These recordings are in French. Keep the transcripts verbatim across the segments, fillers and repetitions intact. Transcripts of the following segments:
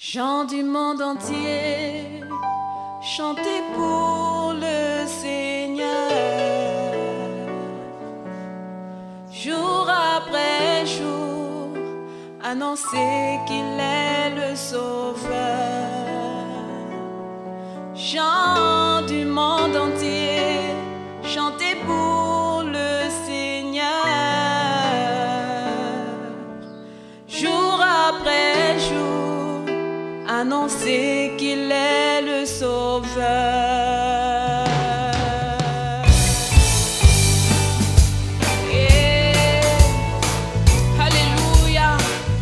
Gens du monde entier, chantez pour le Seigneur. Jour après jour, annoncez qu'il est le Sauveur. Gens du monde entier, chantez pour le Seigneur. Jour après jour, annoncez qu'il est le Sauveur. Yeah. Alléluia.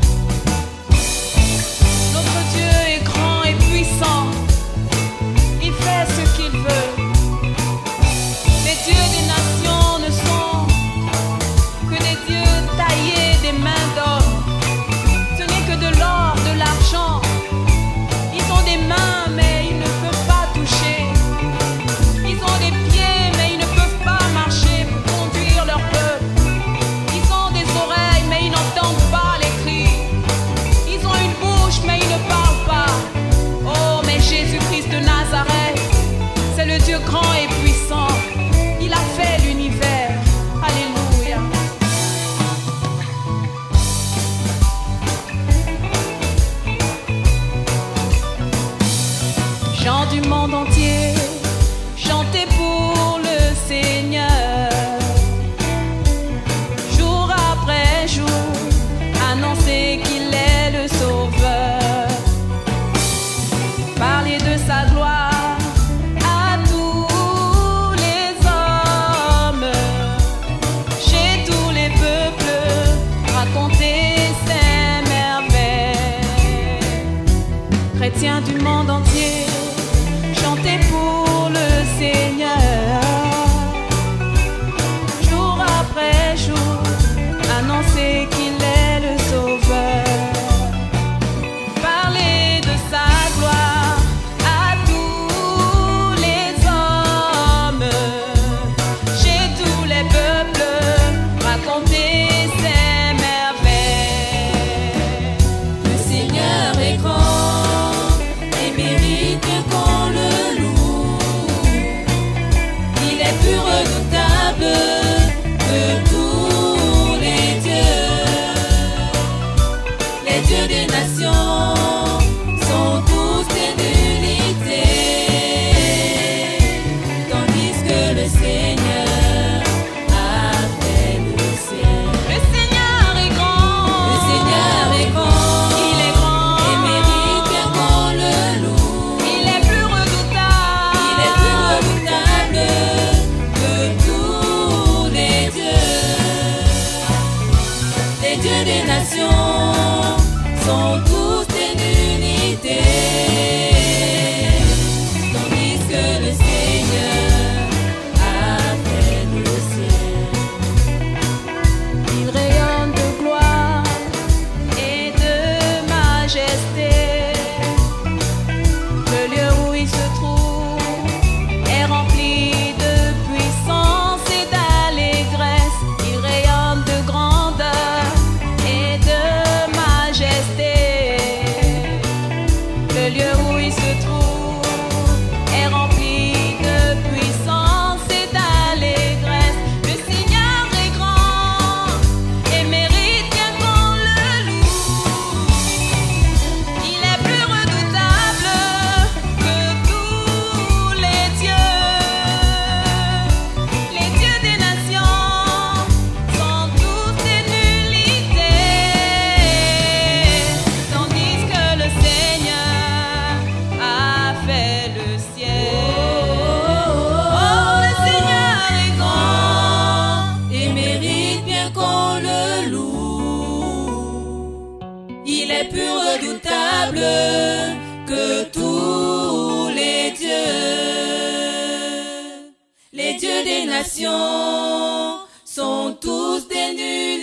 Notre Dieu est grand et puissant. Il fait ce qu'il veut. Les dieux des nations ne sont que des dieux taillés des mains d'hommes. Ce n'est que de l'or, de l'argent. Ils ont des mains, mais ils ne peuvent pas toucher. Ils ont des pieds, mais ils ne peuvent pas marcher pour conduire leur peuple. Ils ont des oreilles, mais ils n'entendent pas les cris. Ils ont une bouche, mais ils ne parlent pas. Oh, mais Jésus-Christ de Nazareth, c'est le Dieu grand et puissant. Il a fait l'univers. Alléluia. Gens du monde entier, chantez pour le Seigneur. Jour après jour, annoncez qu'il est le Sauveur. Parlez de sa gloire à tous les hommes, chez tous les peuples, racontez ses merveilles. Chrétiens du monde entier, chantez pour le Seigneur. Jour après jour, annoncez qu'il est le Sauveur. Parlez de sa gloire à tous les hommes, chez tous les peuples, racontez ses merveilles. Le Seigneur est grand et mérite qu'on le loue. Il est plus redoutable que tous les dieux. Les dieux des nations sont tous des nullités, tandis que le Seigneur a fait le ciel. Le Seigneur est grand. Le Seigneur est grand. Il est grand et mérite bien qu'on le loue. Il est plus redoutable. Il est plus redoutable que tous les dieux. Les dieux des nations sont tous des nullités, tandis que le Seigneur a fait le ciel. Il rayonne de gloire et de majesté. Le lieu où il se trouve est rempli de puissance et d'allégresse. Il rayonne de grandeur et de majesté. Le lieu où il se trouve est rempli de puissance et d'allégresse. Le Seigneur est grand et mérite bien qu'on le loue. Il est plus redoutable que tous les dieux. Les dieux des nations sont tous des nullités, tandis que le Seigneur a fait le ciel. Oh, le Seigneur est grand et mérite bien qu'on le loue. Il est plus redoutable que tous les dieux. Les dieux des nations sont tous des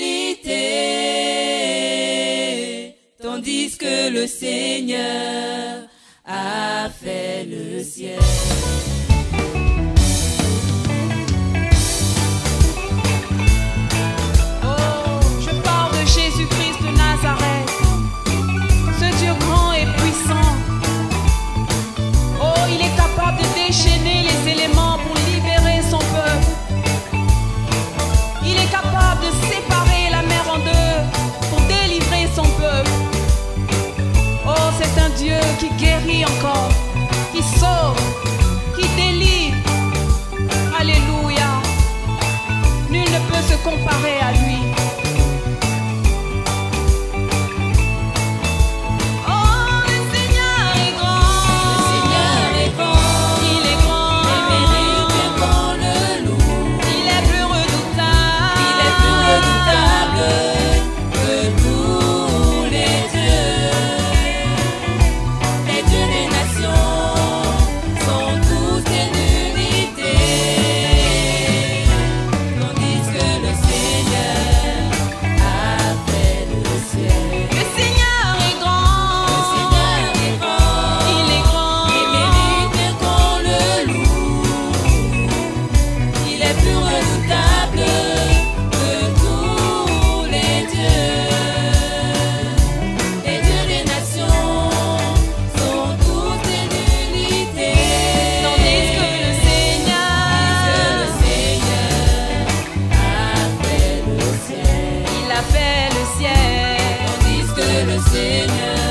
nullités, tandis que le Seigneur a fait le ciel. Oh, je parle de Jésus-Christ de Nazareth, ce Dieu grand et puissant. Dieu qui guérit encore, qui sauve, qui délivre. Alléluia. Nul ne peut se comparer à lui. Le Seigneur